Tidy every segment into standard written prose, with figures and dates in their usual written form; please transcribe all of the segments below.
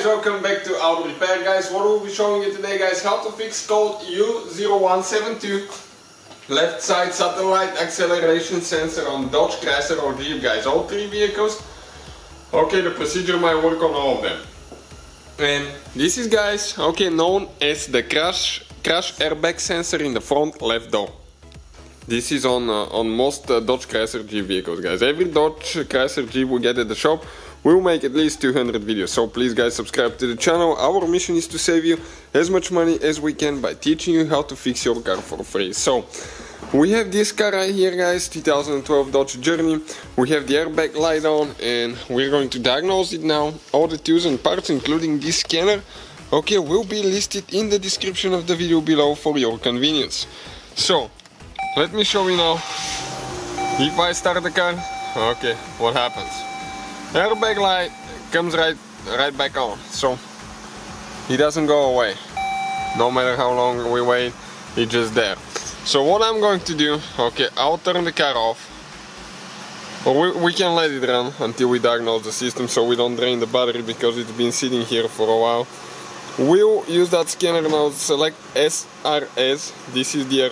welcome back to Auto Repair, guys. What we'll be showing you today, guys, how to fix code U0172 left side satellite acceleration sensor on Dodge, Chrysler or Jeep, guys, all three vehicles. Okay, the procedure might work on all of them. And this is, guys, okay, known as the crash airbag sensor in the front left door. This is on most Dodge, Chrysler, Jeep vehicles, guys. Every Dodge, Chrysler, Jeep we get at the shop, we'll make at least 200 videos. So please, guys, subscribe to the channel. Our mission is to save you as much money as we can by teaching you how to fix your car for free. So we have this car right here, guys, 2012 Dodge Journey. We have the airbag light on and we're going to diagnose it now. All the tools and parts, including this scanner, okay, will be listed in the description of the video below for your convenience. So let me show you now. If I start the car, okay, what happens? Airbag light comes right back on, so it doesn't go away. No matter how long we wait, it's just there. So what I'm going to do, okay, I'll turn the car off, or we can let it run until we diagnose the system so we don't drain the battery because it's been sitting here for a while. We'll use that scanner now to select SRS. This is the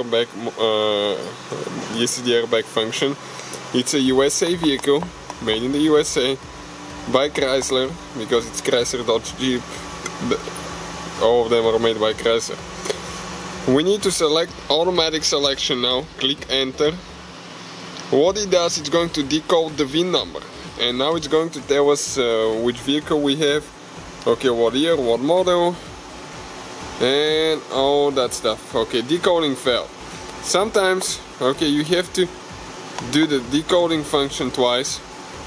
airbag function. It's a USA vehicle, made in the USA by Chrysler, because it's Chrysler, Dodge, Jeep. All of them are made by Chrysler. We need to select automatic selection now. Click enter. What it does, it's going to decode the VIN number, and now it's going to tell us which vehicle we have. Okay, what year, what model, and all that stuff. Okay, decoding failed. Sometimes, okay, you have to do the decoding function twice.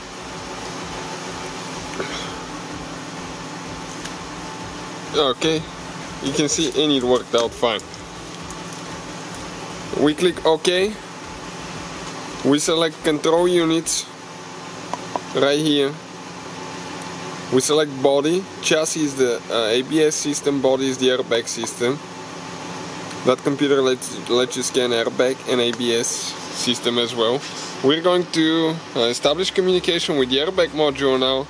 Okay, you can see, and it worked out fine. We click OK. We select control units right here. We select body. Chassis is the ABS system, body is the airbag system. That computer lets you scan airbag and ABS system as well. We're going to establish communication with the airbag module now.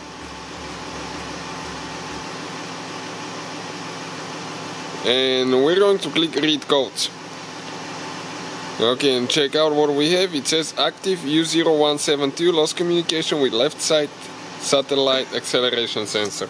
And we're going to click read codes. Okay, and check out what we have. It says active U0172, lost communication with left side satellite acceleration sensor.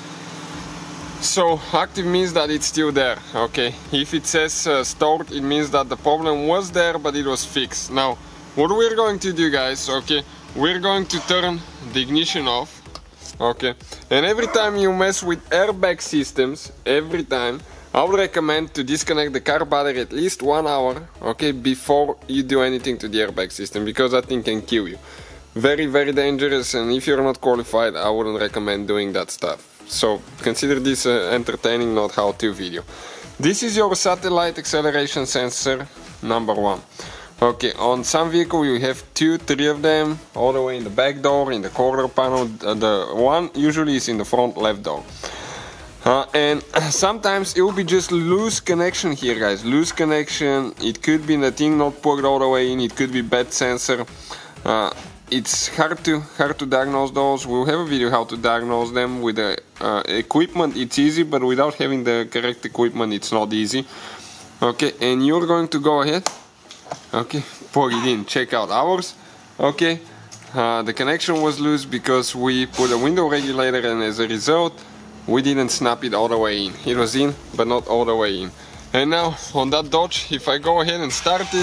So active means that it's still there. Okay, if it says stored, it means that the problem was there but it was fixed. Now what we're going to do, guys, okay, we're going to turn the ignition off. Okay, and every time you mess with airbag systems, every time I would recommend to disconnect the car battery at least 1 hour, okay, before you do anything to the airbag system, because that thing can kill you. Very, very dangerous, and if you're not qualified, I wouldn't recommend doing that stuff. So consider this entertaining, not how-to video. This is your satellite acceleration sensor number 1. Okay, on some vehicle you have 2, 3 of them, all the way in the back door, in the quarter panel. The one usually is in the front left door. And sometimes it will be just loose connection here, guys. Loose connection. It could be the thing not plugged all the way in. It could be bad sensor. It's hard to diagnose those. We'll have a video how to diagnose them with the equipment. It's easy, but without having the correct equipment, it's not easy. Okay, and you're going to go ahead. Okay, plug it in. Check out ours. Okay, the connection was loose because we put a window regulator, and as a result, we didn't snap it all the way in. It was in, but not all the way in. And now on that Dodge, if I go ahead and start it,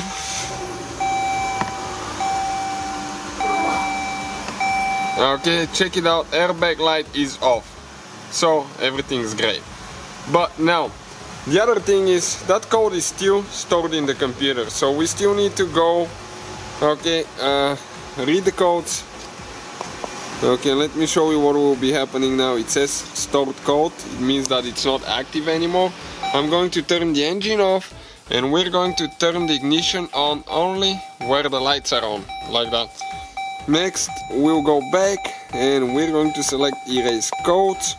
okay, check it out, airbag light is off. So everything's great. But now, the other thing is that code is still stored in the computer. So we still need to go, okay, read the codes. Okay, let me show you what will be happening now. It says stored code. It means that it's not active anymore. I'm going to turn the engine off, and we're going to turn the ignition on only where the lights are on, like that. Next, we'll go back and we're going to select erase codes.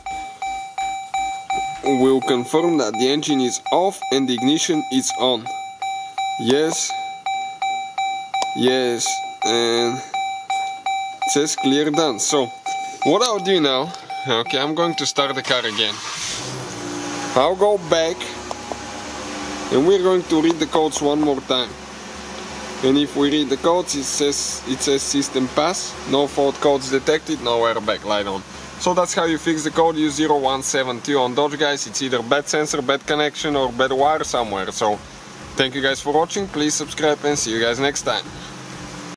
We'll confirm that the engine is off and the ignition is on. Yes, yes, and it says clear done. So what I'll do now, Okay, I'm going to start the car again. I'll go back and we're going to read the codes one more time. And if we read the codes, it says system pass, no fault codes detected, no airbag light on. So that's how you fix the code U0172 on Dodge, guys. It's either bad sensor, bad connection or bad wire somewhere. So thank you guys for watching, please subscribe and see you guys next time.